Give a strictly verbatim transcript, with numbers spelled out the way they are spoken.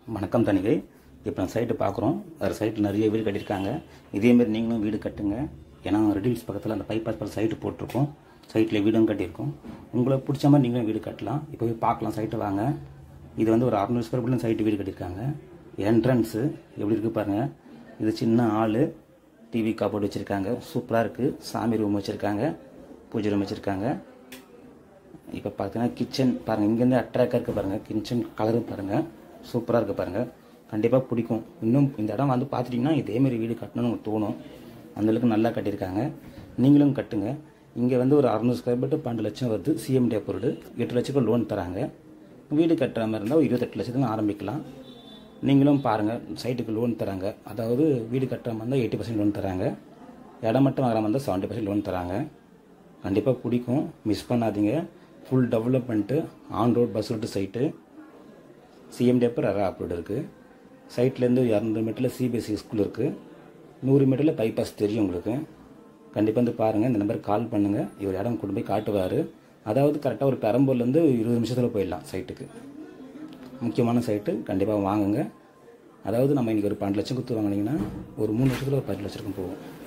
வணக்கம் தணிகை. இப்போ நான் சைட்டு பார்க்குறோம். வேறு சைட்டில் நிறைய வீடு கட்டியிருக்காங்க. இதேமாரி நீங்களும் வீடு கட்டுங்க. ஏன்னா ரெடில்ஸ் பக்கத்தில் அந்த பைபாஸ் பக்கத்தில் சைட்டு போட்டிருக்கோம். சைட்டில் வீடும் கட்டியிருக்கோம். உங்களுக்கு பிடிச்ச மாதிரி நீங்களும் வீடு கட்டலாம். இப்போ போய் பார்க்கலாம். சைட்டு வாங்க. இது வந்து ஒரு அறுநூறு ஸ்கொயர் ஃபீட்டில் சைட்டு வீடு கட்டியிருக்காங்க. என்ட்ரன்ஸு எப்படி இருக்குது பாருங்கள். இது சின்ன ஹாலு, டிவி காப்போர்டு வச்சுருக்காங்க. சூப்பராக இருக்குது. சாமி ரூம் வச்சுருக்காங்க, பூஜை ரூம் வச்சுருக்காங்க. இப்போ பார்த்தீங்கன்னா கிச்சன் பாருங்கள். இங்கேருந்து அட்ராக்டாக இருக்குது பாருங்கள். கிச்சன் கலரு பாருங்கள், சூப்பராக இருக்குது பாருங்கள். கண்டிப்பாக பிடிக்கும். இன்னும் இந்த இடம் வந்து பார்த்துட்டிங்கன்னா இதேமாரி வீடு கட்டணும்னு உங்களுக்கு தோணும். அந்தளவுக்கு நல்லா கட்டியிருக்காங்க. நீங்களும் கட்டுங்க. இங்கே வந்து ஒரு அறுநூறு ஸ்கொயர் ஃபீட்டு பன்னெண்டு லட்சம் வருது. CMT approved. எட்டு லட்சத்துக்கு லோன் தராங்க. வீடு கட்டுற மாதிரி இருந்தால் ஒரு இருபத்தெட்டு லட்சத்துக்கு ஆரம்பிக்கலாம். நீங்களும் பாருங்கள். சைட்டுக்கு லோன் தராங்க. அதாவது வீடு கட்டுற மாதிரி இருந்தால் எயிட்டி பர்சன்ட் லோன் தராங்க. இடம் மட்டும் வாங்குற மாதிரி இருந்தால் செவன்ட்டி பர்சன்ட் லோன் தராங்க. கண்டிப்பாக பிடிக்கும். மிஸ் பண்ணாதீங்க. Full development, on road bus route site. CMT அப்புறம் ரெரா அப்ரூவ்டு இருக்குது. சைட்லேருந்து இரநூறு மீட்டரில் சிபிஎஸ்சி ஸ்கூல் இருக்குது. நூறு மீட்டரில் பைபாஸ் தெரியும் உங்களுக்கு. கண்டிப்பாக வந்து பாருங்கள். இந்த நம்பருக்கு கால் பண்ணுங்கள். இவர் இடம் கொண்டு போய் காட்டுவார். அதாவது கரெக்டாக ஒரு பெரம்பூர்லேருந்து இருபது நிமிஷத்தில் போயிடலாம் சைட்டுக்கு. முக்கியமான சைட்டு. கண்டிப்பாக வாங்குங்க. அதாவது நம்ம இன்றைக்கி ஒரு பன்னெண்டு லட்சம் கொடுத்து வாங்கினீங்கன்னா ஒரு மூணு லட்சத்தில் ஒரு பத்து லட்சத்துக்கும் போகும்.